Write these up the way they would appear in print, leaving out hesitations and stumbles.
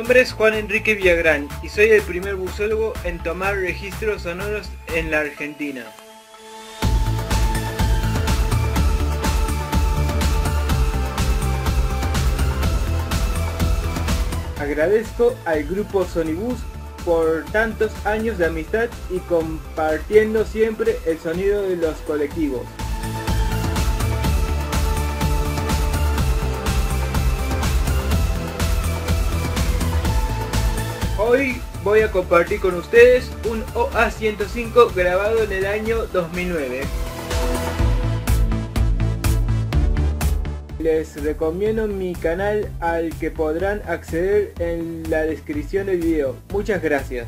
nombre es Juan Enrique Villagrán y soy el primer busólogo en tomar registros sonoros en la Argentina. Agradezco al grupo Sonibus por tantos años de amistad y compartiendo siempre el sonido de los colectivos. Hoy voy a compartir con ustedes un OA-105 grabado en el año 2009. Les recomiendo mi canal al que podrán acceder en la descripción del video. Muchas gracias.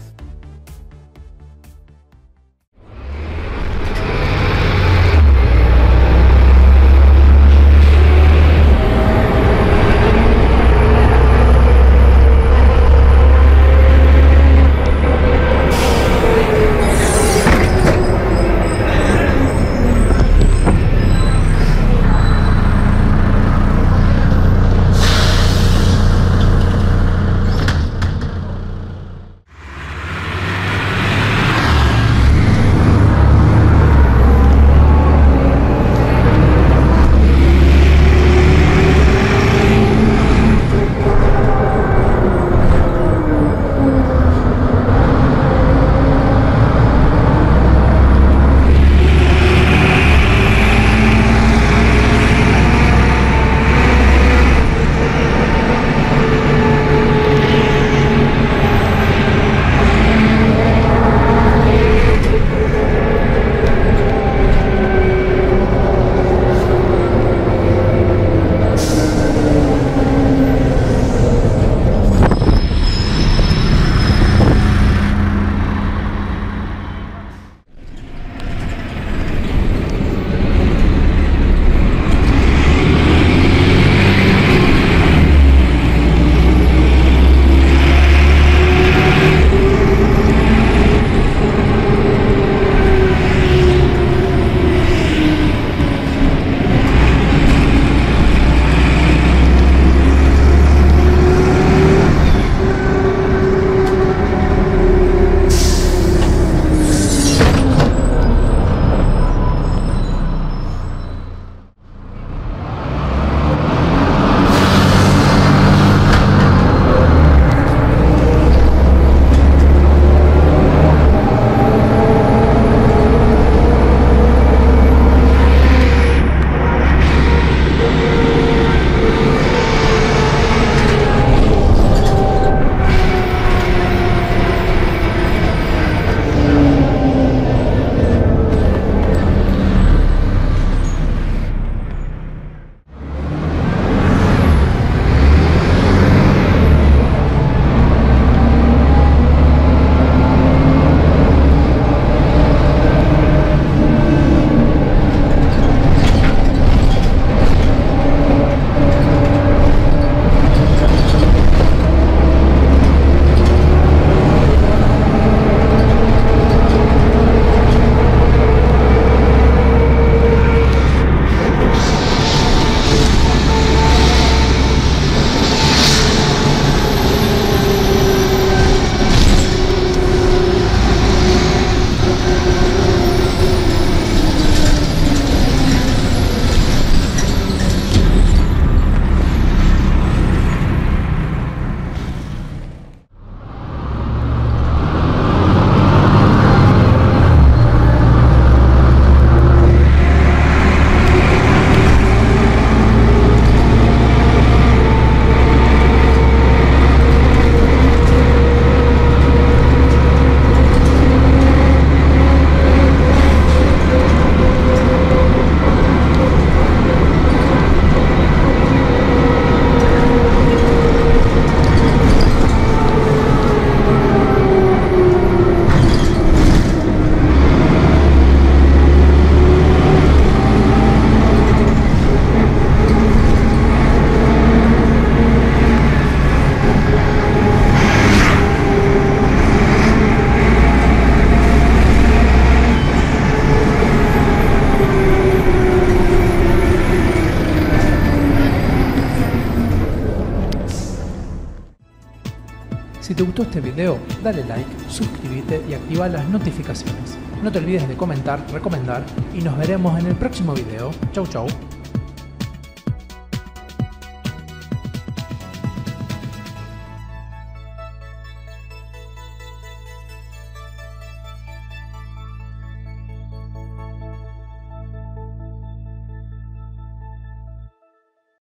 Si te gustó este video, dale like, suscríbete y activa las notificaciones. No te olvides de comentar, recomendar y nos veremos en el próximo video. Chau chau.